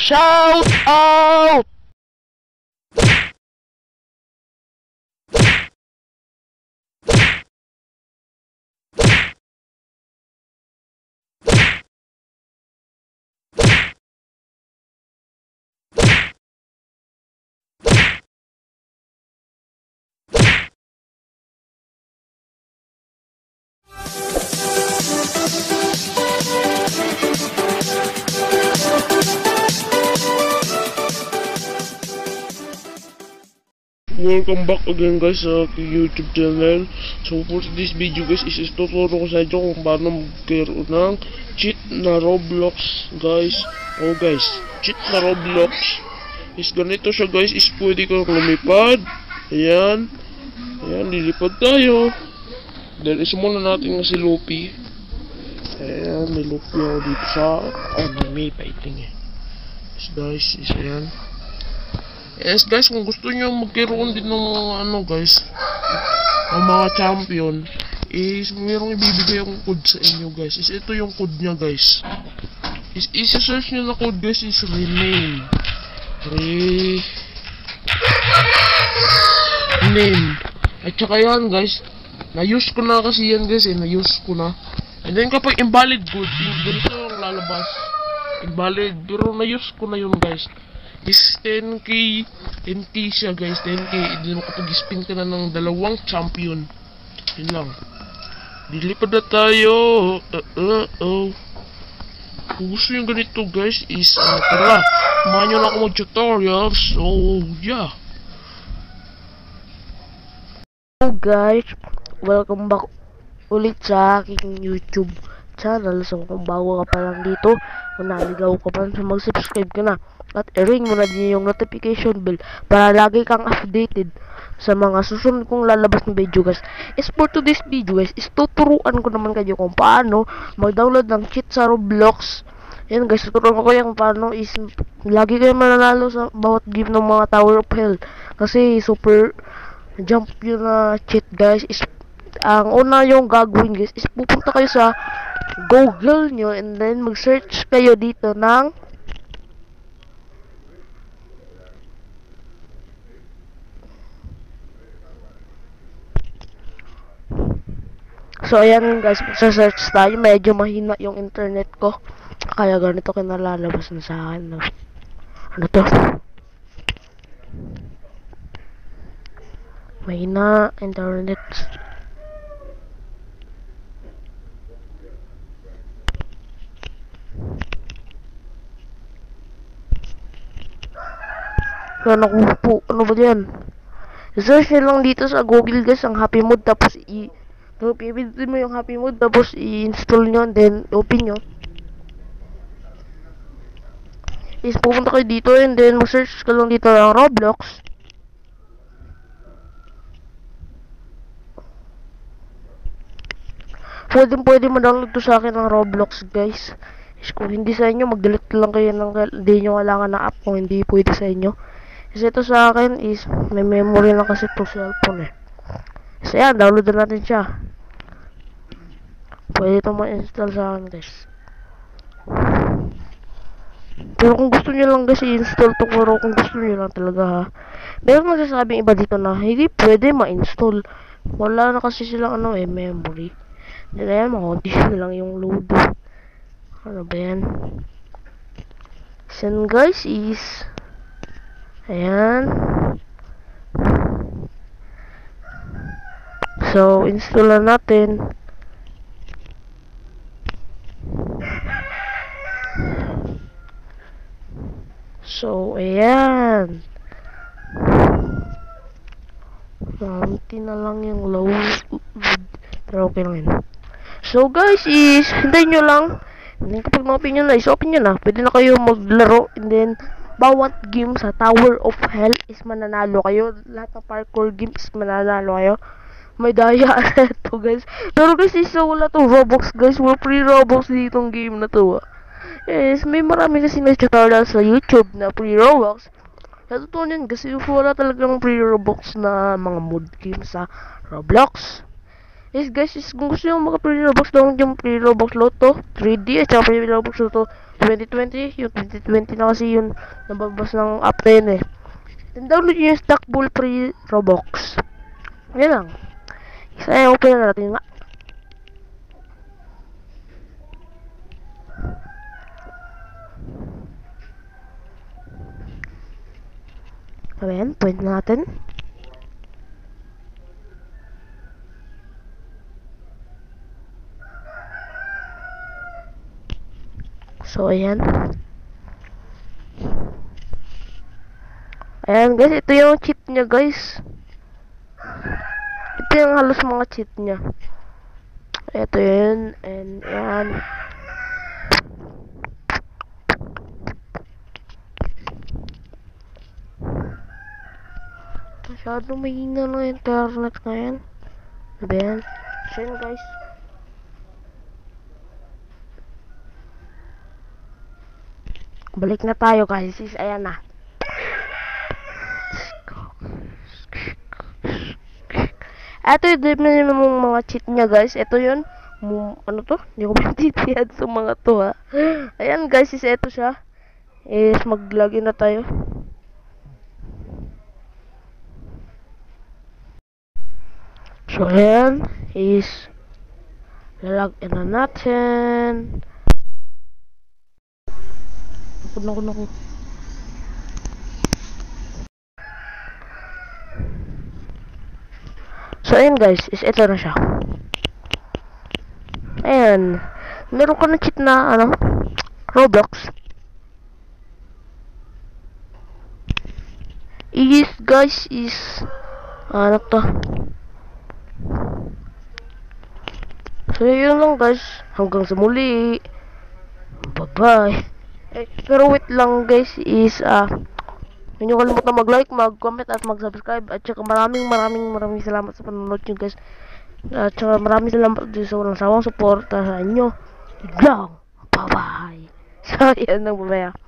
Shout out! Welcome back again guys sa aking YouTube channel. So for this video guys is tuturo ko sa inyo kung paano magkaroon ng cheat na Roblox guys. Oh guys, cheat na Roblox is ganito siya guys, is pwede kang lumipad. Ayan, lilipad tayo. Then is muna natin nga si Luffy. Ayan, may Luffy ako dito sa anime fighting eh. Guys, is ayan. Yes guys, kung gusto nyo magkaroon din ng ano guys, ng mga champion, is mayroong ibibigay akong code sa inyo guys. Is ito yung code nya guys. Is isi-search nyo na code guys, is rename. Name. At saka yan guys, na-use ko na kasi yan guys na-use ko na. And then kapag invalid code, ganito yung lalabas. Invalid, pero na-use ko na yun guys. Is 10k siya guys, 10k. Hindi mo kapag spin ka na ng dalawang champion. Yun lang. Dilipad na tayo. Kung gusto nyo ganito guys is tara, kumahan nyo na ako mag-tutorial. So yeah. Hello guys, welcome back ulit sa aking YouTube channel. So kung bago ka pa lang dito, kung naligaw ka pa, mag-subscribe ka na at i-ring mo na din yung notification bell para lagi kang updated sa mga susunod kong lalabas ng video guys. Is for today's video guys, is tuturuan ko naman kayo kung paano mag-download ng cheat sa Roblox. Yan guys, tuturuan ko kayo kung paano is lagi kayo mananalo sa bawat game ng mga Tower of Hell. Kasi super jump yun na cheat guys. Is ang una yung gagawin guys is pupunta kayo sa Google nyo and then mag-search kayo dito ng so ayan guys, magsa-search tayo. Medyo mahina yung internet ko, kaya ganito ka nalalabas na sa akin. Ano to? Mahina internet. Ano ba yan? Search nyo lang dito sa Google guys ang happy mode, tapos pipindutin mo yung happy mode, tapos i-install nyo, then open nyo. Is pupunta kayo dito and then mag-search ka lang dito ng Roblox. Pwede ma-download to sa akin ng Roblox guys. Is kung hindi sa inyo, mag-delete lang kayo ng hindi nyo kailangan na app kung hindi pwede sa inyo. Is ito sa akin is may memory lang kasi to cellphone eh. So yan, download na natin siya. Pwede ito ma-install sa akin guys. Pero kung gusto nyo lang guys i-install to, pero kung gusto nyo lang talaga ha. Meron nagsasabing iba dito na hindi pwede ma-install. Wala na kasi silang memory. Hindi na yan, makondition na lang yung load. Ano ba yan? So guys is ayan. So install na natin. So ayan, konti na lang yung load, pero okay lang yun. So guys is hintayin nyo lang. And then kapag na-open nyo na, is open nyo na. Pwede na kayo maglaro. And then bawat game sa Tower of Hell is mananalo kayo. Lahat ng parkour games mananalo kayo. May daya ito guys. Pero guys is wala tong Robux guys. Wala free Robux ditong game na to. Yes, may marami kasi na tutorial sa YouTube na free Robux. Natutunan kasi wala talagang free Robux na mga mod games sa Roblox. Yes guys, kung gusto nyo mga free Robux, download yung free Robux Lotto 3D at saka free Robux Lotto 2020, yung 2020 na kasi yun nababas ng app na yun eh. Then download nyo yung stock bull free Robux. Yan lang. Isa open na natin nga. Ayan, point natin. So, ayan. Ayan, guys. Ito yung cheat niya, guys. Ito yung halos mga cheat niya. Ito yun. And, ayan. Masyado mahina ng internet ngayon. Ayan. So, yun, guys. Balik na tayo, guys. Ayan na. Ito yung mga cheat niya, guys. Ito yun. Ano to? Hindi ko maintindihan sa mga to, ha. Ayan, guys. Ito siya. Mag-login na tayo. So, ayan. Lalagyan na natin. Naku. So, ayan guys, ito na siya. Ayan. Meron ko na cheat na, Roblox. Guys, ano to? So, yun lang guys. Hanggang sa muli. Bye-bye. Pero wait lang guys, huwag niyo kalimutan mag-like, mag-comment at mag-subscribe. At saka maraming salamat sa panonood nyo guys. At saka maraming salamat din sa walang sawang suporta sa inyo. Lang. Bye-bye. So, yan lang, bye-bye.